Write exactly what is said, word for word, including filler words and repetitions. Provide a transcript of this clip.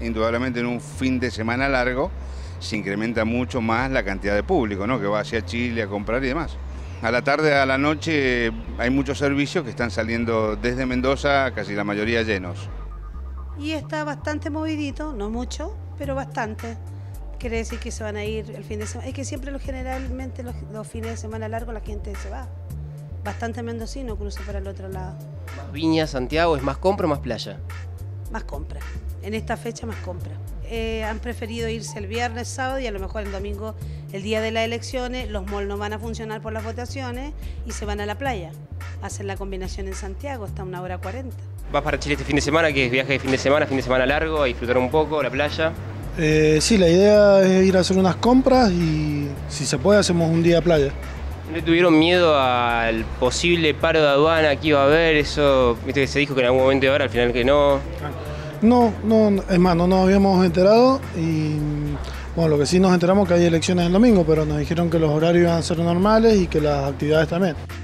indudablemente en un fin de semana largo se incrementa mucho más la cantidad de público, ¿no?, que va hacia Chile a comprar y demás. A la tarde, a la noche, hay muchos servicios que están saliendo desde Mendoza, casi la mayoría llenos. Y está bastante movidito, no mucho, pero bastante. Quiere decir que se van a ir el fin de semana. Es que siempre, lo, generalmente, los, los fines de semana largos la gente se va. Bastante mendocino cruza para el otro lado. ¿Más Viña, Santiago, es más compra o más playa? Más compra. En esta fecha más compra. Eh, han preferido irse el viernes, sábado y a lo mejor el domingo, el día de las elecciones. Los malls no van a funcionar por las votaciones y se van a la playa. Hacen la combinación en Santiago, está a una hora cuarenta. ¿Vas para Chile este fin de semana, que es viaje de fin de semana, fin de semana largo, a disfrutar un poco, la playa? Eh, sí, la idea es ir a hacer unas compras y si se puede hacemos un día de playa. ¿No tuvieron miedo al posible paro de aduana que iba a haber? Eso, viste que se dijo que en algún momento iba a haber, al final que no. No, no, es más, no nos habíamos enterado y bueno, lo que sí nos enteramos que hay elecciones el domingo, pero nos dijeron que los horarios iban a ser normales y que las actividades también.